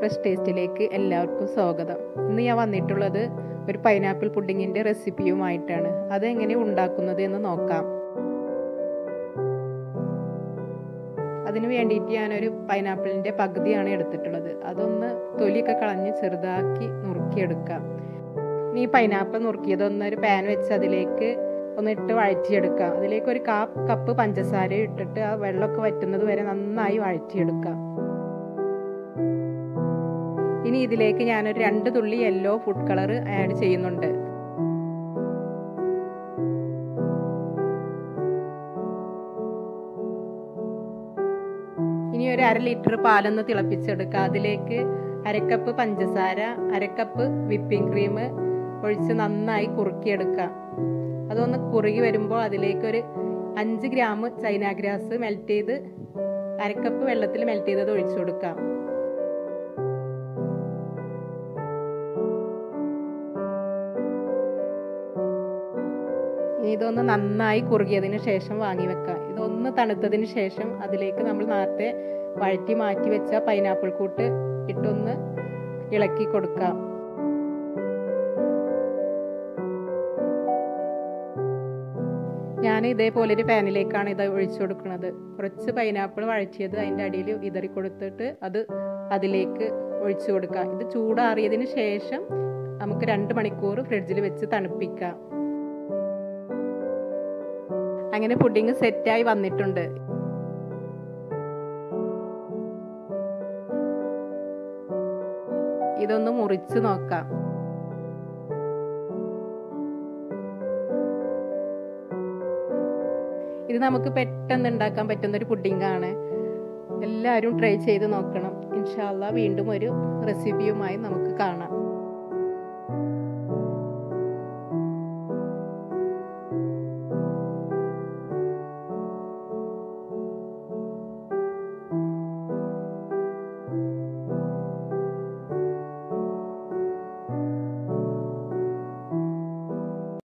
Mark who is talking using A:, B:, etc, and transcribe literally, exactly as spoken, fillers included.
A: Fresh ടേസ്റ്റിലേക്ക് എല്ലാവർക്കും സ്വാഗതം. ഇന്ന് ഞാൻ വന്നിട്ടുള്ളത് ഒരു പൈനാപ്പിൾ പുഡിങ്ങിൻ്റെ റെസിപ്പിയുമായിട്ടാണ്. അതെങ്ങനെ ഉണ്ടാക്കുന്നത് എന്ന് നോക്കാം. അതിന് വേണ്ടിയിട്ട് ഞാനൊരു പൈനാപ്പിളിൻ്റെ പകുതിയാണ് എടുത്തിട്ടുള്ളത്. അതൊന്ന് തൊലിയൊക്കെ കളഞ്ഞ് ചെറുതാക്കി നുറുക്കിയെടുക്കാം. ഇനി ഈ പൈനാപ്പിൾ നുറുക്കിയതൊന്നൊരു പാൻ വെച്ച് അതിലേക്ക് ഒന്നിട്ട് വഴറ്റിയെടുക്കാം. അതിലേക്ക് ഒരു കാ കപ്പ് പഞ്ചസാര ഇട്ടിട്ട് ആ വെള്ളമൊക്കെ വറ്റുന്നത് വരെ നന്നായി വഴറ്റിയെടുക്കാം. ഇനി ഇതിലേക്ക് ഞാനൊരു രണ്ട് തുള്ളി യെല്ലോ ഫുഡ് കളർ ആഡ് ചെയ്യുന്നുണ്ട്. ഇനി ഒരു അര ലിറ്റർ പാലൊന്ന് തിളപ്പിച്ചെടുക്കുക. അതിലേക്ക് അരക്കപ്പ് പഞ്ചസാര, അരക്കപ്പ് വിപ്പിംഗ് ക്രീം ഒഴിച്ച് നന്നായി കുറുക്കിയെടുക്കുക. അതൊന്ന് കുറുകി വരുമ്പോൾ അതിലേക്കൊരു അഞ്ച് ഗ്രാം ചൈന ഗ്രാസ് മെൽറ്റ് ചെയ്ത് അരക്കപ്പ് വെള്ളത്തിൽ മെൽറ്റ് ചെയ്തത് ഒഴിച്ചു കൊടുക്കാം. ഇതൊന്ന് നന്നായി കുറുകിയതിന് ശേഷം വാങ്ങി വെക്കാം. ഇതൊന്ന് തണുത്തതിന് ശേഷം അതിലേക്ക് നമ്മൾ നേരത്തെ വഴറ്റി മാറ്റി വെച്ച പൈനാപ്പിൾ കൂട്ട് ഇട്ടൊന്ന് ഇളക്കി കൊടുക്കാം. ഞാൻ ഇതേപോലെ ഒരു പാനിലേക്കാണ് ഇത് ഒഴിച്ചു കൊടുക്കുന്നത്. കുറച്ച് പൈനാപ്പിൾ വഴറ്റിയത് അതിൻ്റെ അടിയിൽ വിതറി കൊടുത്തിട്ട് അത് അതിലേക്ക് ഒഴിച്ചു കൊടുക്കാം. ഇത് ചൂടാറിയതിന് ശേഷം നമുക്ക് രണ്ട് മണിക്കൂർ ഫ്രിഡ്ജിൽ വെച്ച് തണുപ്പിക്കാം. അങ്ങനെ പുഡിങ് സെറ്റായി വന്നിട്ടുണ്ട്. ഇതൊന്ന് മുറിച്ച് നോക്കാം. ഇത് നമുക്ക് പെട്ടെന്ന് ഉണ്ടാക്കാൻ പറ്റുന്ന ഒരു പുഡിങ്ങാണ്. എല്ലാവരും ട്രൈ ചെയ്ത് നോക്കണം. ഇൻഷാ അല്ലാഹ് വീണ്ടും ഒരു റെസിപ്പിയുമായി നമുക്ക് കാണാം.